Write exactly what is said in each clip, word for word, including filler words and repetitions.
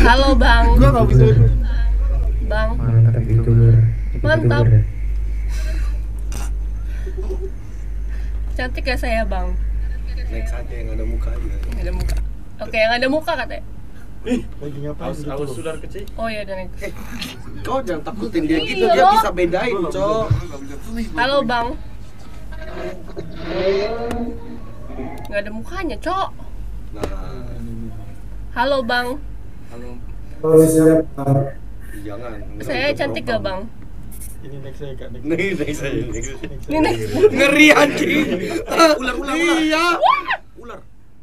Halo Bang. Gua nggak bisa. Bang. Mantap youtuber. Mantap. Cantik ya saya Bang. Next aja yang ada mukanya. Yang ada muka. Oke, yang ada muka katanya. Lagi ngapain? Awas, awas saudara kecil. Oh iya, dan next. Kau jangan takutin dia gitu, Iya, dia loh. bisa bedain, Cok. Halo Bang. Nggak ada mukanya, Cok. Nah, Halo Bang. Halo. jangan. Saya cantik gak Bang? Ini next saya kak. Next. Nih, next aja, next. Ini next. Ngeri anjing. Ular, ular, ular. Iya. Ular.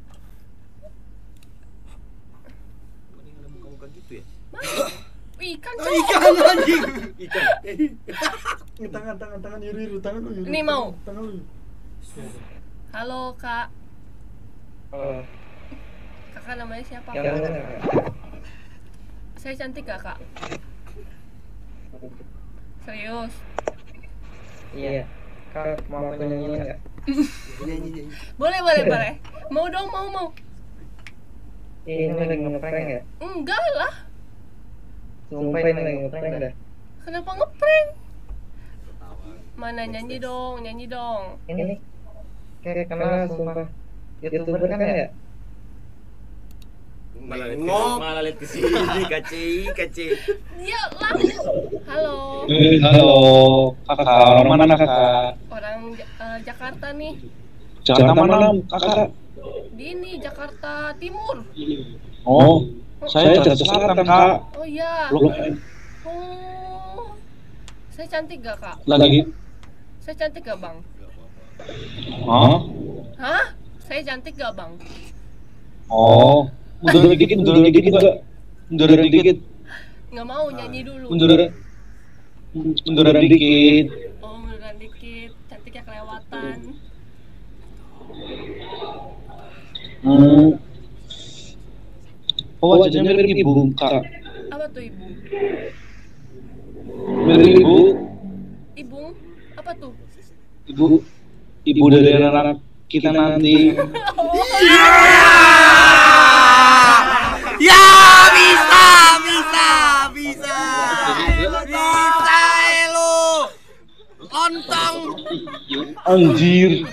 Ada muka-muka gitu ya? Ikan, Oh, Cok. ikan anjing. Ikan. Tangan, tangan, tangan Yuri, Yuri, tangan lu. Yuri. Ini mau. Tangan lu. Halo Kak. Oh, Kakak namanya siapa? yang mana Kak? Saya cantik gak Kak? Serius? Iya. Kak mau nyanyi nggak? Nyanyi, nyanyi. Boleh, boleh, boleh. Mau dong, mau, mau. Ini lagi ngeprank ya? Enggak lah. Sumpah ini lagi ngeprank dah. Kenapa ngeprank? Mana nyanyi dong, nyanyi dong. Ini kayak kamera sumpah. Youtuber kan ya? Malah lihat Ngop. malah lihat ke sini, kaci, kaci. Iya lah. Halo. Eh, halo, kakak, orang mana kakak? Orang Ja- eh, Jakarta nih. Jakarta mana kakak? Di ini Jakarta Timur. Oh, saya Jakarta Selatan kak. Oh iya. Loh, Oh. Saya cantik gak Kak? lagi? Saya cantik gak Bang? Hah? Hah? Saya cantik gak Bang? Oh, mundur dikit, mundur dikit juga. Mundur dikit, Nggak mau nyanyi dulu. mundur, mundur dikit. Oh, munduran dikit. Cantiknya kelewatan. Hmm. Oh, wajahnya mirip ibu kak. Apa tuh Ibu? Mirip ibu, Ibu? Apa tuh? ibu, ibu dari anak kita nanti. Ya, bisa, bisa, bisa. Bisa, elo. Lontong. Anjir.